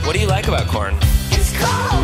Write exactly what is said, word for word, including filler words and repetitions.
What do you like about corn? It's cold.